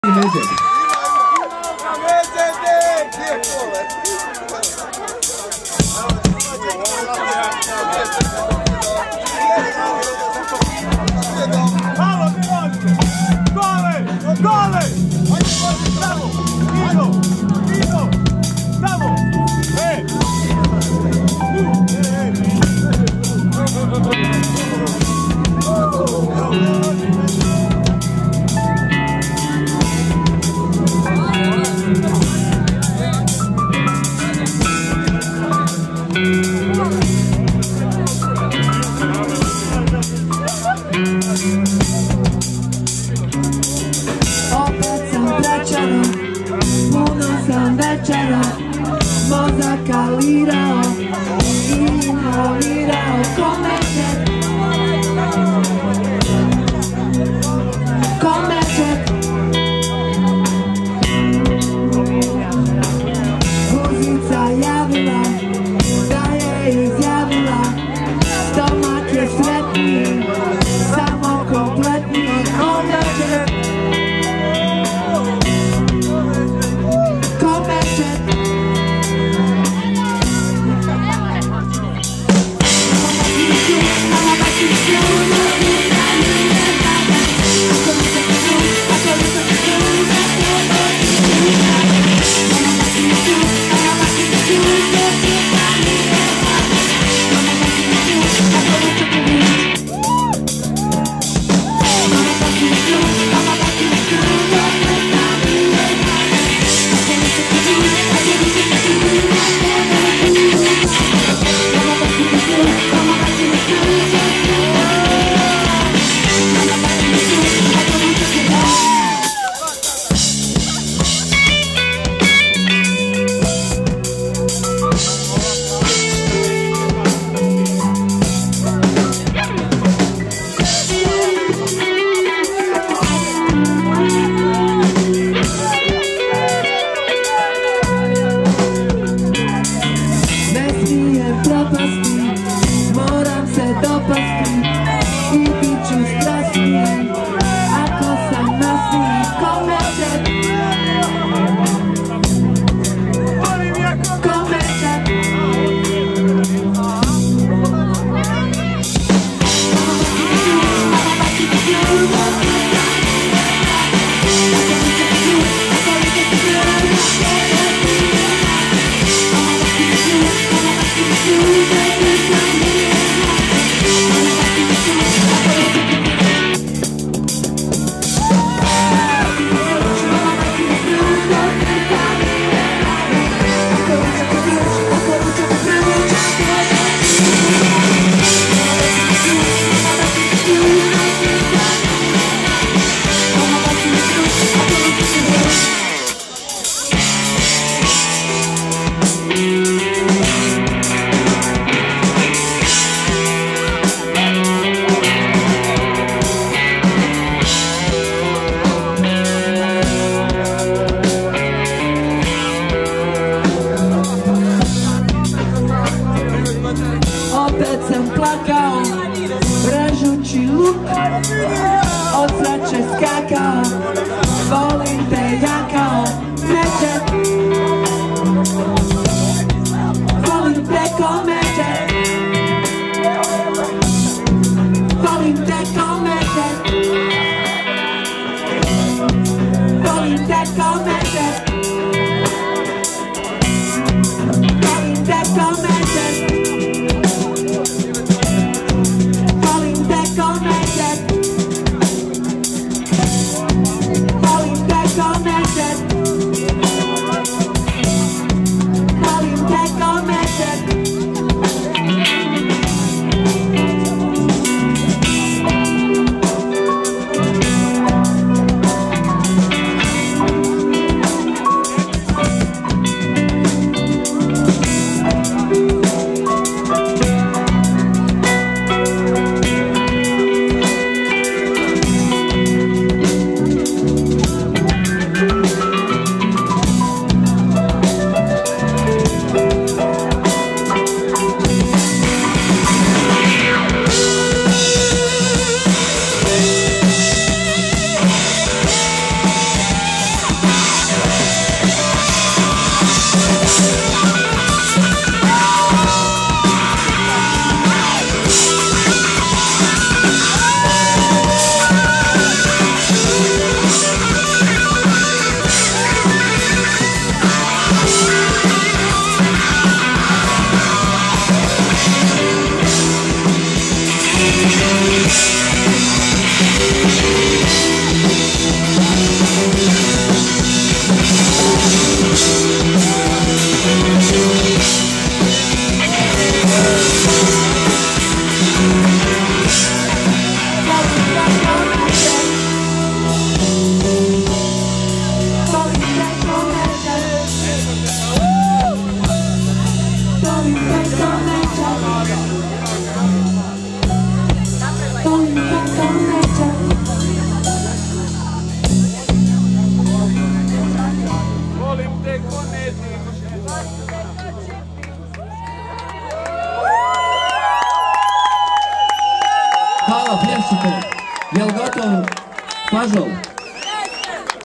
Međed. Zakalirao i ignorirao ko Međed, ko Međed. Guzica javila da je izjavila, stomak je sretniji, samo kompletniji ko Međed, ko Međed. Moram se dopasti i bit ću strasniji ako sam nasniji ko Međed, ko Međed. Opet sam plakao, vražući luk, od sreće skakao, volim te ja kao Međed, volim te ko Međed, volim te ko Međed, volim te ko Međed, volim te ko Međed. Hvala, plješćite. Jel gotov? Pažol.